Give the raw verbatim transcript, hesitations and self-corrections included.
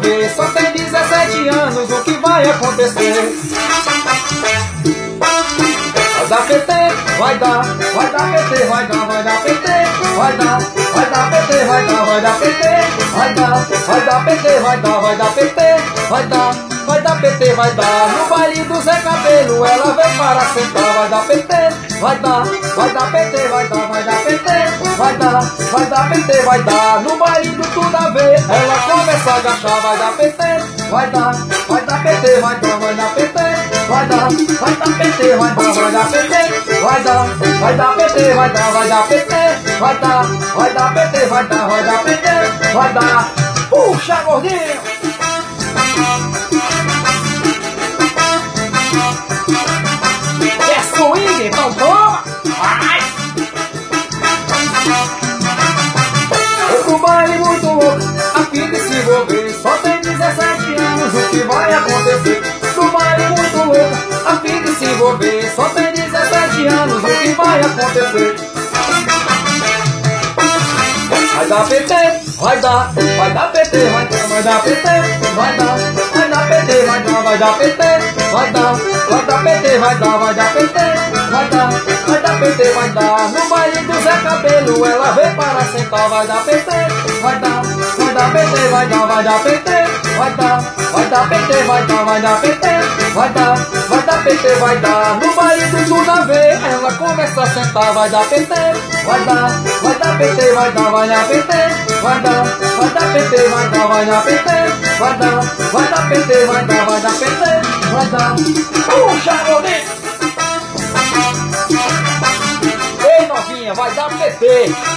envolver. Só tem dezessete anos, o que vai acontecer? Vai dar P T, vai dar, vai dar P T, vai dar, vai dar P T, vai dar, vai dar P T, vai dar, vai dar P T, vai dar, vai dar P T, vai dar, vai dar P T, vai dar, vai dar P T, vai dar. No baile do Zé Cabelo ela vem para sentar, vai dar P T, vai dar, vai dar P T, vai dar, vai dar P T, vai dar, vai dar P T, vai dar. No baile do Tudo a Ver ela começa a agachar, vai dar P T, vai dar, vai dar P T, vai dar, vai dar P T, vai dar, vai dar P T, vai dar, vai dar P T, vai dar, vai dar P T, vai dar, vai dar P T, vai dar, vai dar P T, vai dar, vai dar P T, vai dar. Puxa, gordinho! É swing, então toma! Vai! Outro baile muito louco, a fim de se envolver. Só tem dezessete anos, o que vai acontecer? Outro baile muito louco, a fim de se envolver. Só tem dezessete anos, o que vai acontecer? Vai dar P T, vai dar, vai dar P T, vai dar, vai dar P T, vai dar, vai dar P T, vai dar, vai dar P T, vai dar, vai dar P T, vai dar, vai dar P T, vai dar, vai dar P T, vai dar. No baile do Zé Cabelo ela vem para sentar, vai dar P T, vai dar, vai dar P T, vai dar, vai dar P T, vai dar, vai dar P T, vai dar, vai dar P T, vai dar, vai dar P T, vai dar. No baile do Tudo a Ver ela começa a sentar, vai dar P T, vai dar, vai dar P T, vai dar, vai dar P T, vai dar, vai dar P T, vai dar, vai dar P T, vai dar, vai dar P T, vai dar, vai dar P T, vai dar. Puxa, gordinho! Ei, novinha, vai dar P T!